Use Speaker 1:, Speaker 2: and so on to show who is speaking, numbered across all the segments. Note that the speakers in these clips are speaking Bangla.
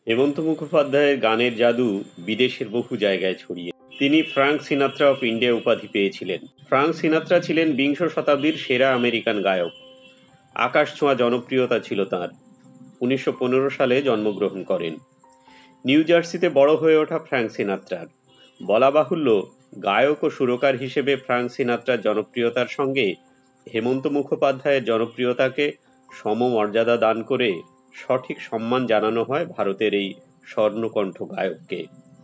Speaker 1: হেমন্ত মুখোপাধ্যায়ের গানের জাদু বিদেশের বহু জায়গায় ছড়িয়ে। তিনি ফ্রাঙ্ক সিনাত্রা অফ ইন্ডিয়া উপাধি পেয়েছিলেন। ফ্রাঙ্ক সিনাত্রা ছিলেন বিংশ শতাব্দীর সেরা আমেরিকান গায়ক। আকাশ ছোঁয়া জনপ্রিয়তা ছিল তাঁর। 1915 সালে জন্মগ্রহণ করেন। নিউ জার্সিতে বড় হয়ে ওঠা ফ্রাঙ্ক সিনাত্রার বলা বাহুল্য, গায়ক ও সুরকার হিসেবে ফ্রাঙ্ক সিনাত্রার জনপ্রিয়তার সঙ্গে হেমন্ত মুখোপাধ্যায়ের জনপ্রিয়তাকে সমমর্যাদা দান করে সঠিক সম্মান জানানো হয় ভারতের এই স্বর্ণকণ্ঠ গায়ককে।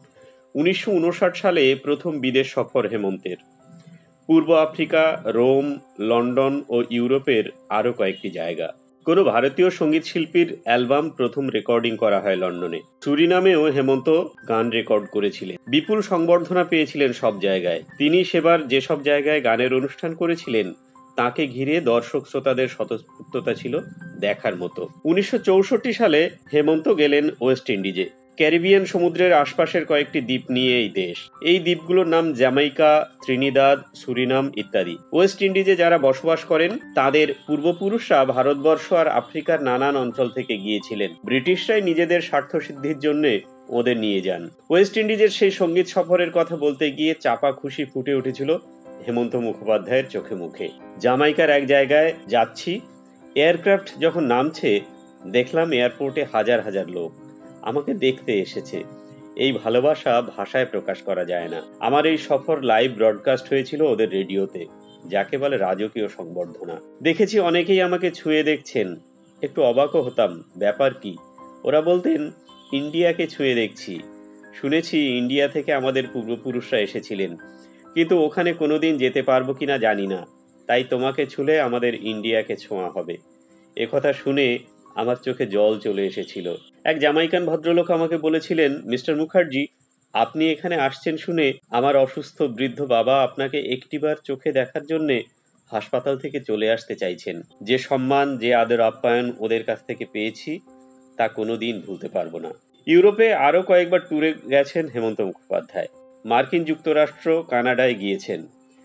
Speaker 1: 1959 সালে প্রথম বিদেশ সফর হেমন্তের। পূর্ব আফ্রিকা, রোম, লন্ডন ও ইউরোপের আরও কয়েকটি জায়গা। কোনো ভারতীয় সঙ্গীত শিল্পীর অ্যালবাম প্রথম রেকর্ডিং করা হয় লন্ডনে। সুরিনামেও হেমন্ত গান রেকর্ড করেছিলেন। বিপুল সংবর্ধনা পেয়েছিলেন সব জায়গায়। তিনি সেবার যেসব জায়গায় গানের অনুষ্ঠান করেছিলেন, তাকে ঘিরে দর্শক শ্রোতাদের স্বতঃস্ফূর্ততা ছিল দেখার মতো। 1964 সালে হেমন্ত গেলেন ওয়েস্ট ইন্ডিজে। ক্যারিবিয়ান সমুদ্রের আশপাশের কয়েকটি দ্বীপ নিয়ে এই দেশ। এই দ্বীপগুলোর নাম জ্যামাইকা, ত্রিনিদাদ, সুরিনাম ইত্যাদি। ওয়েস্ট ইন্ডিজে যারা বসবাস করেন তাদের পূর্বপুরুষরা ভারতবর্ষ আর আফ্রিকার নানান অঞ্চল থেকে গিয়েছিলেন। ব্রিটিশরাই নিজেদের স্বার্থ সিদ্ধির জন্য ওদের নিয়ে যান। ওয়েস্ট ইন্ডিজের সেই সঙ্গীত সফরের কথা বলতে গিয়ে চাপা খুশি ফুটে উঠেছিল হেমন্ত মুখোপাধ্যায়ের চোখে মুখে। জামাইকার এক জায়গায় যাচ্ছি, এয়ারক্রাফট যখন নামছে দেখলাম এয়ারপোর্টে হাজার হাজার লোক আমাকে দেখতে এসেছে। এই ভালোবাসা ভাষায় প্রকাশ করা যায় না। আমার এই সফর লাইভ ব্রডকাস্ট হয়েছিল ওদের রেডিওতে, যাকে বলে রাজকীয় সংবর্ধনা। দেখেছি অনেকেই আমাকে ছুঁয়ে দেখছেন। একটু অবাকও হতাম, ব্যাপার কি? ওরা বলতেন, ইন্ডিয়াকে ছুঁয়ে দেখছি। শুনেছি ইন্ডিয়া থেকে আমাদের পূর্বপুরুষরা এসেছিলেন, কিন্তু ওখানে কোনোদিন যেতে পারবো কিনা জানি না। তাই তোমাকে ছুঁলে আমাদের ইন্ডিয়াকে ছোঁয়া হবে। একথা শুনে আমার চোখে জল চলে এসেছিল। এক জামাইকান ভদ্রলোক আমাকে বলেছিলেন, মিস্টার মুখার্জি, আপনি এখানে আসছেন শুনে আমার অসুস্থ বৃদ্ধ বাবা আপনাকে একটিবার চোখে দেখার জন্যে হাসপাতাল থেকে চলে আসতে চাইছেন। যে সম্মান, যে আদর আপ্যায়ন ওদের কাছ থেকে পেয়েছি তা কোনোদিন ভুলতে পারবো না। ইউরোপে আরও কয়েকবার ট্যুরে গেছেন হেমন্ত মুখোপাধ্যায়। মার্কিন যুক্তরাষ্ট্র, কানাডায় গিয়েছেন।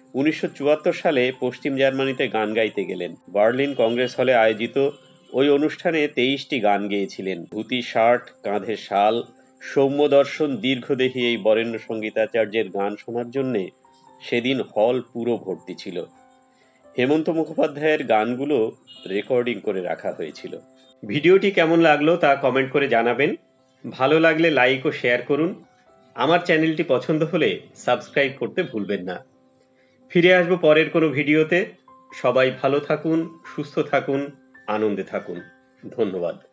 Speaker 1: 1974 সালে পশ্চিম জার্মানিতে গান গাইতে গেলেন। বার্লিন কংগ্রেস হলে আয়োজিত ওই অনুষ্ঠানে 23টি গান গেয়েছিলেন। ধুতি শার্ট, কাঁধে শাল, সৌম্য দর্শন, দীর্ঘদেহী এই বরেণ্য সঙ্গীতাচার্যের গান শোনার জন্যে সেদিন হল পুরো ভর্তি ছিল। হেমন্ত মুখোপাধ্যায়ের গানগুলো রেকর্ডিং করে রাখা হয়েছিল। ভিডিওটি কেমন লাগলো তা কমেন্ট করে জানাবেন। ভালো লাগলে লাইক ও শেয়ার করুন। আমার চ্যানেলটি পছন্দ হলে সাবস্ক্রাইব করতে ভুলবেন না। ফিরে আসবো পরের কোনো ভিডিওতে। সবাই ভালো থাকুন, সুস্থ থাকুন, আনন্দে থাকুন। ধন্যবাদ।